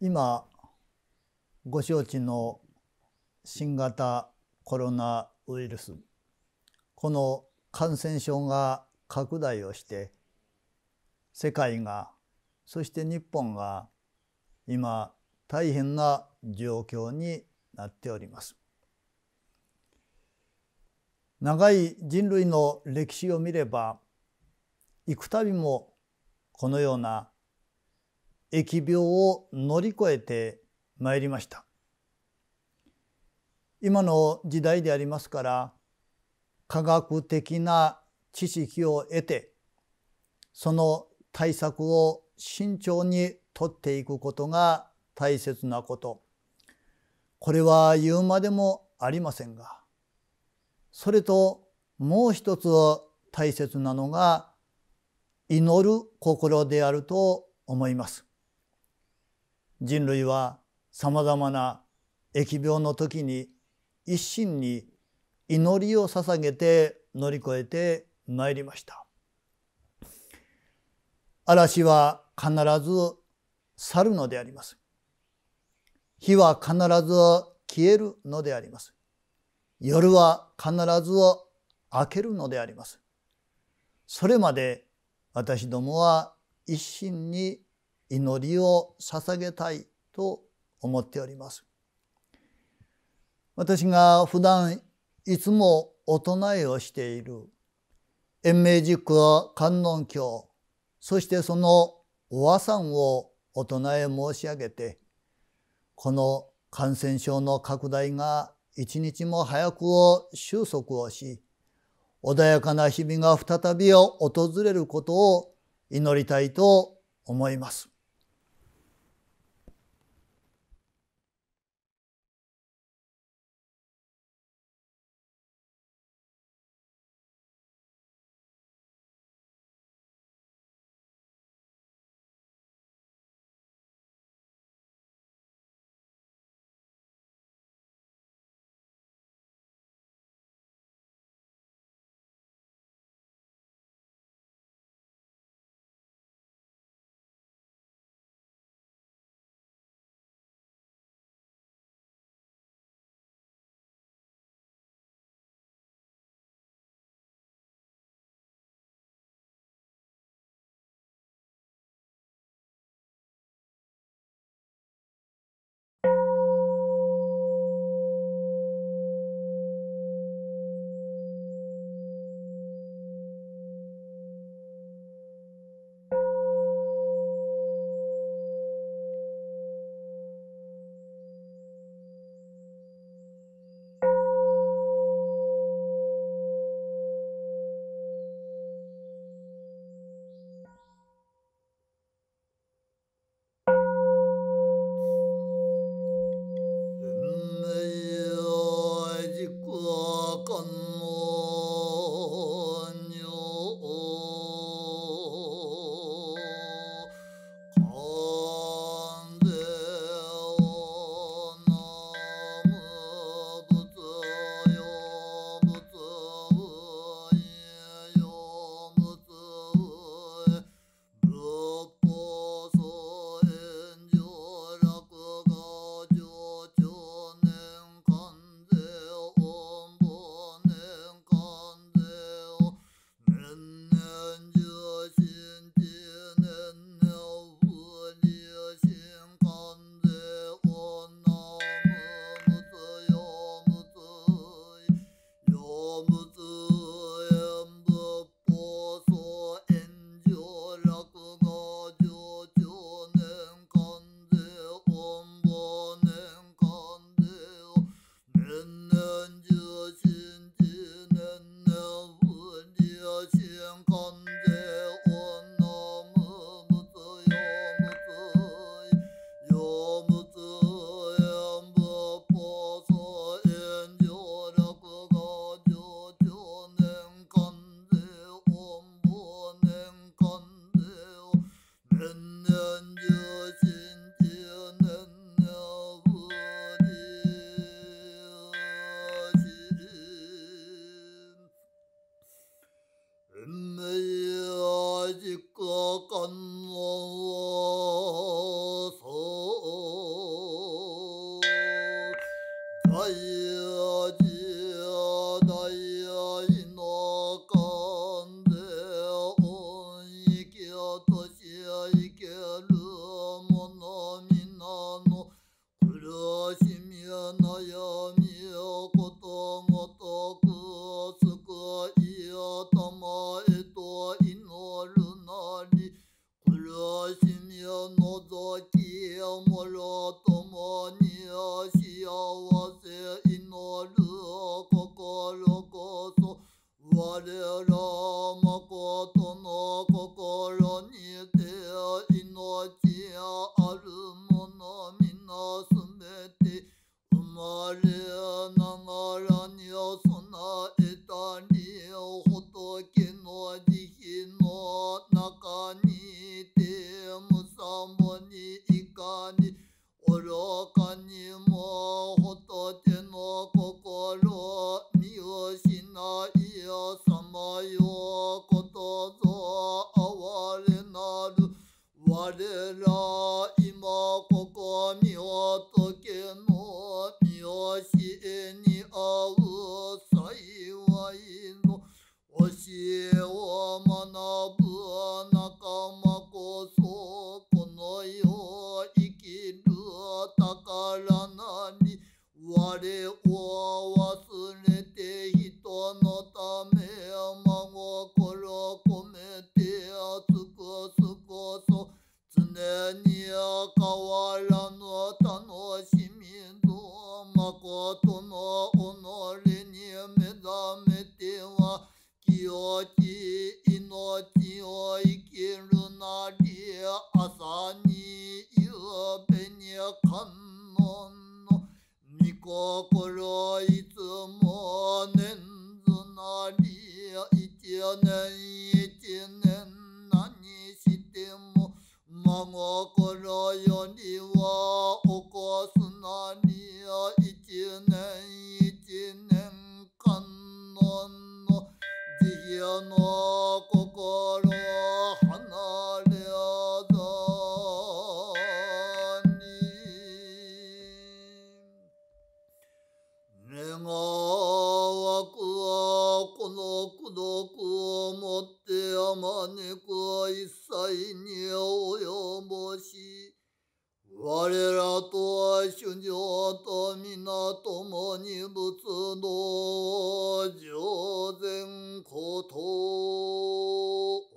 今ご承知の新型コロナウイルス、この感染症が拡大をして世界が、そして日本が今大変な状況になっております。長い人類の歴史を見れば、幾度もこのような疫病を乗り越えてまいりました。今の時代でありますから、科学的な知識を得て、その対策を慎重に取っていくことが大切なこと。これは言うまでもありませんが、それともう一つ大切なのが祈る心であると思います。人類はさまざまな疫病の時に一心に祈りを捧げて乗り越えてまいりました。嵐は必ず去るのであります。火は必ず消えるのであります。夜は必ず明けるのであります。それまで私どもは一心に祈りを捧げたいと思っております。私が普段いつもお唱えをしている延命寺句観音経、そしてそのお和算をお唱え申し上げて、この感染症の拡大が一日も早く収束をし、穏やかな日々が再び訪れることを祈りたいと思います。 我ら今ここみおとけのみおしに会う幸いの教えを学ぶ仲間こそこの世生きる宝なり我を忘れて人のため真心込めて尽くすこそ常に変わらぬ楽しみぞ誠の己に目覚めては清き命を生きるなり朝に夕べに観音の御心いつも念ずなり一年一年何しても真心よりは起こすなり一年一年観音の慈悲の心離れざ願わくはこの功徳をもってあまねく一切に及ぼし我らと主情と皆共に仏道上善こと